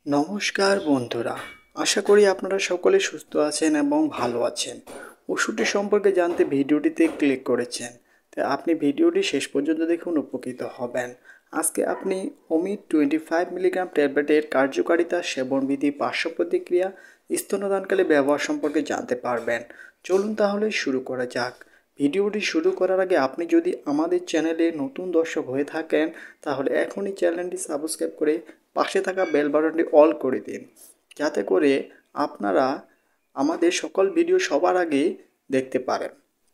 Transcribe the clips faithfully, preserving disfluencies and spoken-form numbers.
নমস্কার বন্ধুরা, আশা করি আপনারা সকলে সুস্থ আছেন এবং ভালো আছেন। ওষুধটি সম্পর্কে জানতে ভিডিওটিতে ক্লিক করেছেন, তাই আপনি ভিডিওটি শেষ পর্যন্ত দেখুন, উপকৃত হবেন। আজকে আপনি অমিত টোয়েন্টি ফাইভ মিলিগ্রাম ট্যাবলেটের কার্যকারিতা, সেবনবিধি, পার্শ্ব প্রতিক্রিয়া, স্তন্যদানকালে ব্যবহার সম্পর্কে জানতে পারবেন। চলুন তাহলে শুরু করা যাক। ভিডিওটি শুরু করার আগে আপনি যদি আমাদের চ্যানেলে নতুন দর্শক হয়ে থাকেন তাহলে এখনই চ্যানেলটি সাবস্ক্রাইব করে পাশে থাকা বেল বাটনটি অল করে দিন, যাতে করে আপনারা আমাদের সকল ভিডিও সবার আগে দেখতে পারেন।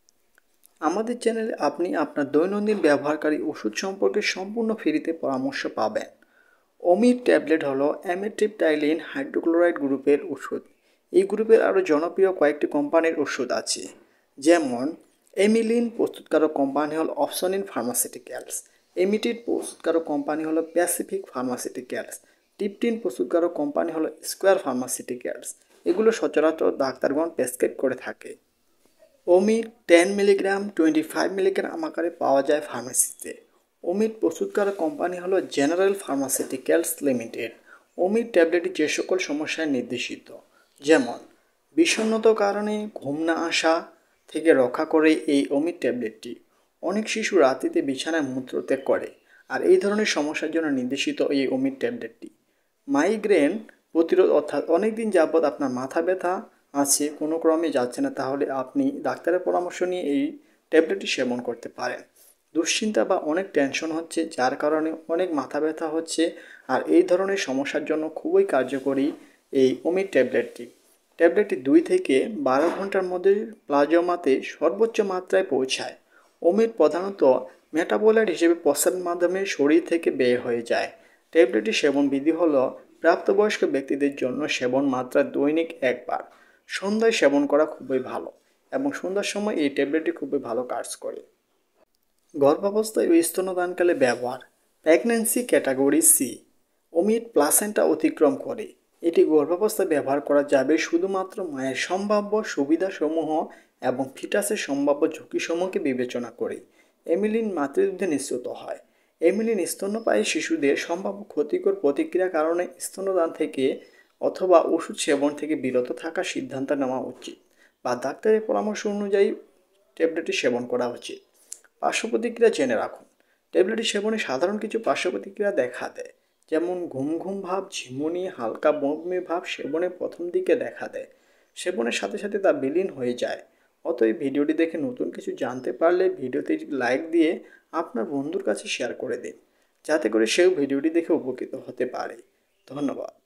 আমাদের চ্যানেলে আপনি আপনার দৈনন্দিন ব্যবহারকারী ওষুধ সম্পর্কে সম্পূর্ণ ফ্রিতে পরামর্শ পাবেন। অমিট ট্যাবলেট হলো অ্যামিট্রিপটাইলিন হাইড্রোক্লোরাইড গ্রুপের ওষুধ। এই গ্রুপের আরও জনপ্রিয় কয়েকটি কোম্পানির ওষুধ আছে, যেমন এমিলিন প্রস্তুতকারক কোম্পানি হল অপসনিন ফার্মাসিউটিক্যালস, এমিটিড প্রস্তুতকারক কোম্পানি হলো প্যাসিফিক ফার্মাসিউটিক্যালস, টিপটিন প্রস্তুতকারক কোম্পানি হলো স্কোয়ার ফার্মাসিউটিক্যালস। এগুলো সচরাচর ডাক্তারগণ প্রেসক্রাইব করে থাকে। Amit ten milligram twenty five milligram আকারে পাওয়া যায় ফার্মেসিতে। অমিট প্রস্তুতকারক কোম্পানি হলো জেনারেল ফার্মাসিউটিক্যালস লিমিটেড। অমিট ট্যাবলেটটি যে সকল সমস্যায় নির্দেশিত, যেমন বিষণ্ণতার কারণে ঘুম না আসা থেকে রক্ষা করে এই অমিট ট্যাবলেটটি। অনেক শিশু রাত্রিতে বিছানায় মূত্রত্যাগ করে, আর এই ধরনের সমস্যার জন্য নির্দেশিত এই অমিট ট্যাবলেটটি। মাইগ্রেন প্রতিরোধ, অর্থাৎ অনেক দিন যাবৎ আপনার মাথা ব্যথা আছে, কোনো ক্রমে যাচ্ছে না, তাহলে আপনি ডাক্তারের পরামর্শ নিয়ে এই ট্যাবলেটটি সেবন করতে পারেন। দুশ্চিন্তা বা অনেক টেনশন হচ্ছে, যার কারণে অনেক মাথা ব্যথা হচ্ছে, আর এই ধরনের সমস্যার জন্য খুবই কার্যকরী এই অমিট ট্যাবলেটটি। ট্যাবলেটটি দুই থেকে বারো ঘন্টার মধ্যে প্লাজমাতে সর্বোচ্চ মাত্রায় পৌঁছায়। অমিট প্রধানত মেটাবোলাইট হিসেবে প্রস্রাবের মাধ্যমে শরীর থেকে বের হয়ে যায়। ট্যাবলেটটি সেবন বিধি হল প্রাপ্তবয়স্ক ব্যক্তিদের জন্য সেবন মাত্রা দৈনিক একবার। সন্ধ্যায় সেবন করা খুবই ভালো, এবং সন্ধ্যার সময় এই ট্যাবলেটটি খুবই ভালো কাজ করে। গর্ভাবস্থায় ও স্তন্যদানকালে ব্যবহার। Pregnancy category C. Amit placenta অতিক্রম করে। এটি গর্ভাবস্থায় ব্যবহার করা যাবে শুধুমাত্র মায়ের সম্ভাব্য সুবিধাসমূহ এবং ফিটাসের সম্ভাব্য ঝুঁকিসমূহকে বিবেচনা করে। এমিলিন মাতৃদুগ্ধে নিঃসৃত হয়। এমিলিন স্তন্যপায়ী শিশুদের সম্ভাব্য ক্ষতিকর প্রতিক্রিয়ার কারণে স্তন্যদান থেকে অথবা ওষুধ সেবন থেকে বিরত থাকার সিদ্ধান্ত নেওয়া উচিত, বা ডাক্তারের পরামর্শ অনুযায়ী ট্যাবলেটটি সেবন করা উচিত। পার্শ্ব প্রতিক্রিয়া জেনে রাখুন। ট্যাবলেটটি সেবনে সাধারণ কিছু পার্শ্ব প্রতিক্রিয়া দেখা দেয়, যেমন ঘুম ঘুম ভাব, ঝিমুনি, হালকা বমি ভাব সেবনের প্রথম দিকে দেখা দেয়। সেবনের সাথে সাথে তা বিলীন হয়ে যায়। অতএব ভিডিওটি দেখে নতুন কিছু জানতে পারলে ভিডিওতে লাইক দিয়ে আপনার বন্ধুর কাছে শেয়ার করে দিন, যাতে করে সেও ভিডিওটি দেখে উপকৃত হতে পারে। ধন্যবাদ।